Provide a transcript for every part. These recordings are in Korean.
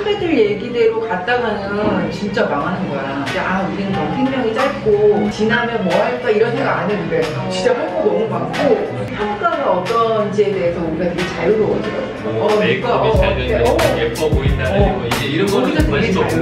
선배들 얘기대로 갔다가는 진짜 망하는 거야. 우리는 너무 생명이 짧고 지나면 뭐 할까 이런 생각 안 해도 돼. 진짜 할 거 너무 많고 평가가 어떤지에 대해서 우리가 되게 자유로워지거든. 메이크업이 잘 되는 예뻐 보인다는 거 이제 이런 거는 관심도 없고.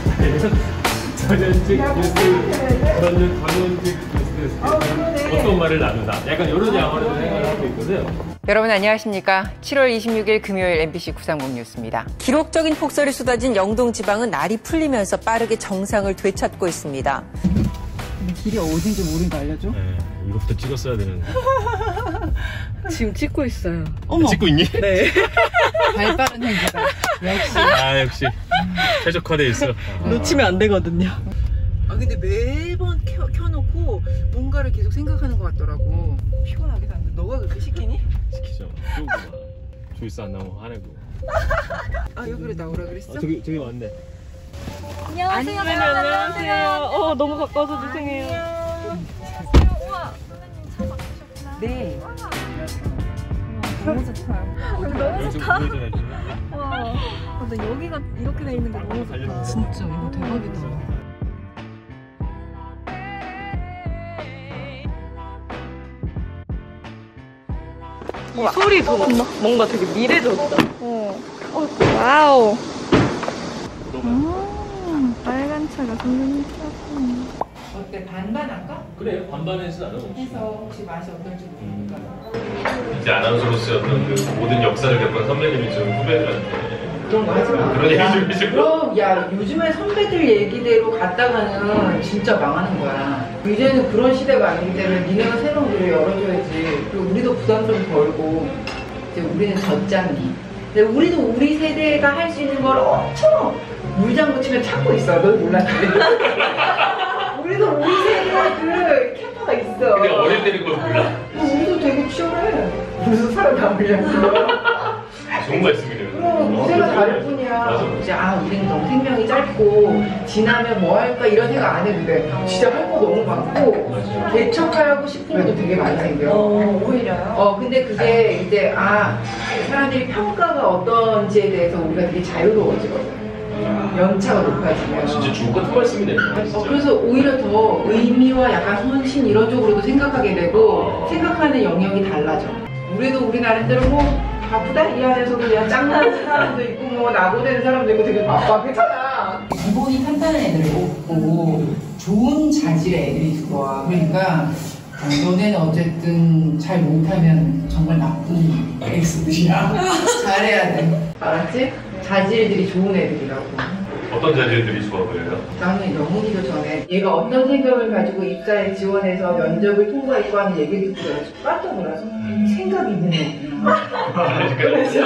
전현직 뉴스, 전현직 뉴스 어떤 말을 나누나 약간 이런 양어를 생각을 하고 있거든요. 여러분 안녕하십니까? 7월 26일 금요일 MBC 930 뉴스입니다. 기록적인 폭설이 쏟아진 영동 지방은 날이 풀리면서 빠르게 정상을 되찾고 있습니다. 길이 어딘지 모르니까 알려줘? 네, 이거부터 찍었어야 되는데. 지금 찍고 있어요. 어머. 찍고 있니? 네. 발빠른 행보다. 역시. 역시 최적화돼 있어. 놓치면 안 되거든요. 근데 매번 켜놓고 뭔가를 계속 생각하는 것 같더라고. 피곤하기도 한데 너가 그렇게 시키니? 시키죠. 조이스 안 나오면 화내고. 여기로 나오라 그랬어? 저기 왔네. 안녕하세요. 안녕하세요. 너무 가까워서 죄송해요. 우와, 선생님 차 바꾸셨구나. 네. 너무 좋다. 여기 좀 보여줘야지. 와, 근데 여기가 이렇게 돼 있는 게 너무 좋다. 진짜 이거 대박이다. 소리 더 뭔가 되게 미래졌다. 와우. 빨간 차가 선생님 차구나. 어때? 반반 할까? 그래 반반해서 나눠. 해서 혹시 맛이 어떨지 모르니까. 이제 아나운서로서의 어떤 그 모든 역사를 겪은 선배님이 좀 후배들한테 그런 거 하지 마. 그런 얘기 좀 해주고. 그럼 요즘에 선배들 얘기대로 갔다가는 진짜 망하는 거야. 이제는 그런 시대가 아니기 때문에 니네가 새로운 길을 열어줘야지. 그리고 우리도 부담 좀 덜고 이제 우리는 젖장기. 근데 우리도 우리 세대가 할 수 있는 걸 엄청 물장구 치면 찾고 있어. 넌 몰랐지? 우리도 우리 세대가 그 캐파가 있어. 근데 어릴 때는 그걸 몰라. 우리도 되게 치열해. 무슨 사람 다 물렸어. 좋은 말씀이네요. 그럼 무대가 다를 뿐이야. 맞아. 이제 우리는 너무 생명이 짧고 지나면 뭐 할까 이런 생각 안 해도 돼. 진짜 할 거 너무 많고 맞아. 대척하고 싶은 것도 되게 많이 생겨. 오히려요? 근데 그게 이제 사람들이 평가가 어떤지에 대해서 우리가 되게 자유로워지거든. 연차가 높아지면. 진짜 주옥 같은 말씀이네요. 그래서 오히려 더 의미와 약간 헌신 이런 쪽으로도 생각하게 되고 생각하는 영역이 달라져. 우리 나름대로 뭐 바쁘다 이 안에서도 그냥 짱나는 사람도 있고 뭐 낙오되는 사람도 있고 되게 바쁘잖아. 기본이 탄탄한 애들이 없고 좋은 자질의 애들이 들어와. 그러니까 너네는 어쨌든 잘 못하면 정말 나쁜 엑스들이야. 잘해야 돼. 알았지? 자질들이 좋은 애들이라고. 어떤 자질들이 좋아 보여요? 나는 영훈이도 전에 얘가 어떤 생각을 가지고 입사에 지원해서 면접을 통과했고 하는 얘기를 듣고 내가 깜짝 놀라서 생각이 있는 애구나. 그래서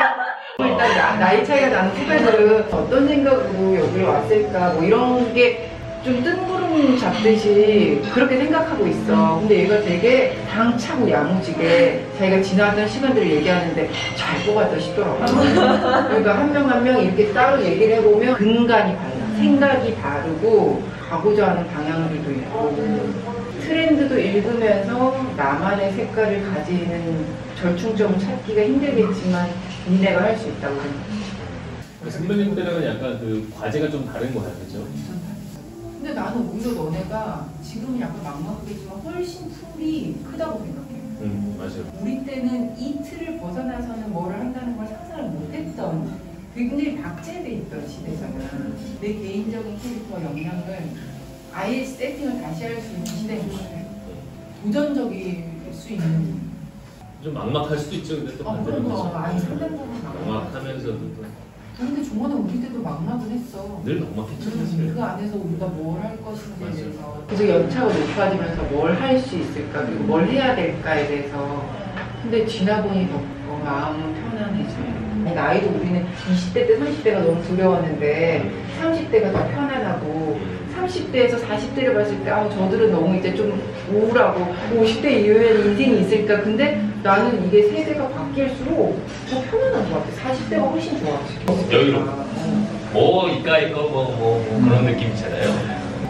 일단 나이 차이가 나는 후배들은 어떤 생각으로 여기로 왔을까 뭐 이런 게 좀 뜬구름 잡듯이 그렇게 생각하고 있어. 근데 얘가 되게 당차고 야무지게 자기가 지나왔던 시간들을 얘기하는데 잘 뽑았다 싶더라고. 그러니까 한 명 한 명 이렇게 따로 얘기를 해보면 근간이 달라. 생각이 다르고 가고자 하는 방향들도 있고 트렌드도 읽으면서 나만의 색깔을 가지는 절충점을 찾기가 힘들겠지만 니네가 할 수 있다고 생각해. 선배님 때랑은 약간 그 과제가 좀 다른 거 같죠? 근데 나는 오히려 너네가 지금은 약간 막막하겠지만 훨씬 풀이 크다고 생각해. 맞아요. 우리 때는 이 틀을 벗어나서는 뭐를 한다는 걸 상상을 못했던 굉장히 박제돼 있던 시대잖아. 내 개인적인 캐릭터 역량을 아예 세팅을 다시 할 수 있는 시대인 것 같아. 도전적일 수 있는. 좀 막막할 수도 있죠. 근데 또 반대로 그런 거 많이 상대적으로 막막하면서도 또 근데 종원아 우리 때도 막막은 했어. 늘 막막했죠 사실. 그 안에서 우리가 뭘 할 것인지에 맞아요. 대해서 계속 연차가 높아지면서 뭘 할 수 있을까 그리고 뭘 해야 될까에 대해서. 근데 지나 보니 더 마음은 편안해져. 나이도 우리는 20대 때 30대가 너무 두려웠는데 30대가 더 편안하고 30대에서 40대를 봤을 때 저들은 너무 이제 좀 우울하고 50대 이후에는 인생이 있을까. 근데 나는 이게 세대가 바뀔수록 더 편안한 것 같아. 40대가 훨씬 좋아. 여유롭고 뭐 이까이 거 뭐 그런 느낌 있잖아요.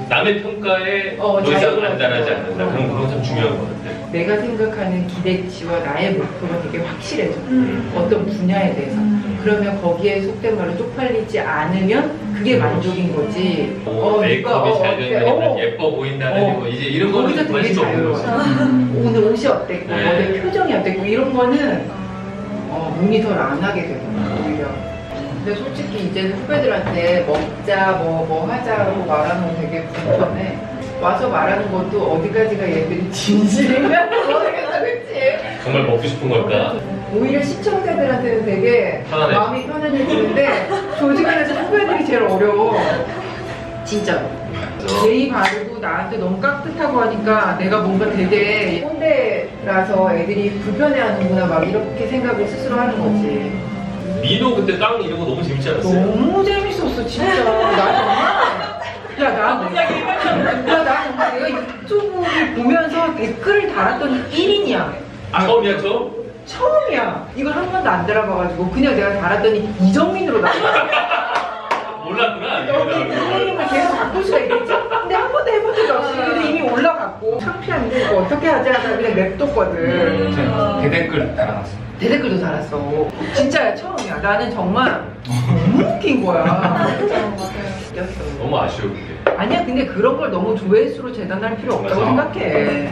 남의 평가에 더 이상 자유로워서. 안달하지 않는다. 그런 거 참 중요한 것 같아요. 내가 생각하는 기대치와 나의 목표가 되게 확실해져. 어떤 분야에 대해서. 그러면 거기에 속된 말로 쪽팔리지 않으면 그게 만족인 거지. 메이크업이 잘 되는 예뻐 보인다는 거 이제 이런 거는 거기서 되게 관심이 없는 거지. 자유로워. 오늘 옷이 어땠고, 네. 너의 표정이 어땠고, 이런 거는 모니터를 안 하게 되더라고, 오히려. 근데 솔직히 이제는 후배들한테 먹자, 뭐 하자고 말하는 거 되게 불편해. 와서 말하는 것도 어디까지가 얘들이 진실인가 모르겠다, 그치? 정말 먹고 싶은 걸까? 오히려 시청자들한테는 되게 편안해. 마음이 편안해지는데 조직 안에서 후배들이 제일 어려워. 진짜로. 예의 바르고 나한테 너무 깍듯하고 하니까 내가 뭔가 되게 꼰대라서 애들이 불편해하는구나 막 이렇게 생각을 스스로 하는 거지. 민호 그때 깡 이런 거 너무 재밌지 않았어요? 너무 재밌었어 진짜. 나 정말. 나 정말 내가 유튜브를 보면서 댓글을 달았더니 1인이야. 처음이야 저? 처음이야. 이걸 한 번도 안 들어봐가지고 그냥 내가 달았더니 이정민으로 나왔어. 몰랐구나. 여기 닉네임을 계속 바꿀 수가 있겠지? 근데 한 번도 해본 적이 없어. 근데 이미 올라갔고 창피한데 이거 어떻게 하지 하다 그냥 냅뒀거든. 대댓글 달아놨어. 대댓글도 달았어. 진짜야 처음이야. 나는 정말 너무 웃긴 거야. 웃겼어. 너무 아쉬워 그게. 아니야 근데 그런 걸 너무 조회수로 재단할 필요 없다고 맞아. 생각해.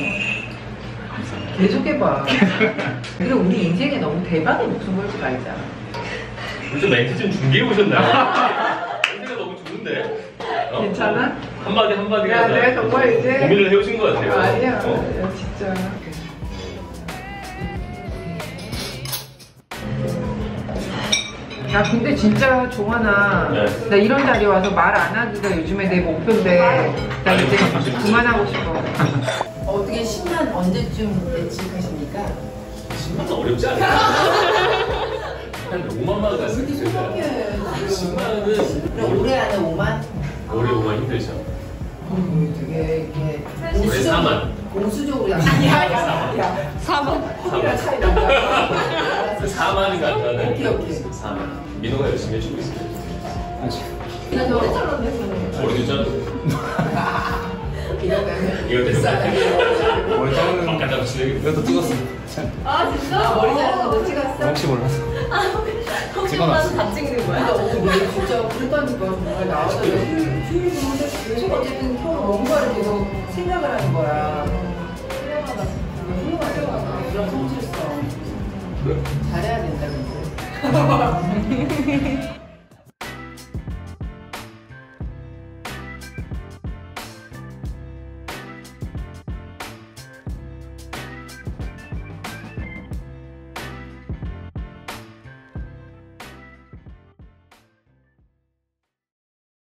계속 해봐. 그리고 우리 인생에 너무 대박의 목숨 걸지 말자. 요즘 멘트 좀 준비해 오셨나요? 멘트가 너무 좋은데? 괜찮아? 한마디가 야, 내가 정말 이제 고민을 해오신 것 같아요. 아니야, 어? 야, 진짜. 야, 근데 진짜 종환아, 네. 나 이런 자리에 와서 말 안 하기가 요즘에 내 목표인데, 나 이제 그만하고 싶어. 어떻게 10만 언제쯤 예측하십니까? 10만은 어렵지 않아요? 한 5만만 갔으면 좋겠어요. 10만은 올해 안에 5만? 올해 5만 힘들죠. 되게 이렇게 올해 4만. 공수적으로 야 4만 이런 차이 난다. 4만은 간다는. 오케이. 4만. 민호가 열심히 해주고 있어요. 나 너무 잘랐네. 머리도 자르고. 이러면 이거 때문에. 머리 자르는 바깥 붙이는 이것도 찍었어. 아 진짜? 머리 자르는 거 찍었어? 혹시 몰라서. 혹시 찍어놨어. 몰라서 다 찍는 거야? 근데 진짜 그랬다니까 정말 나와서 휴일 보는데 계속 어쨌든 뭔가를 계속 생각을 하는 거야. 훌륭하다. 이런 성실성. 잘해야 된다 근데.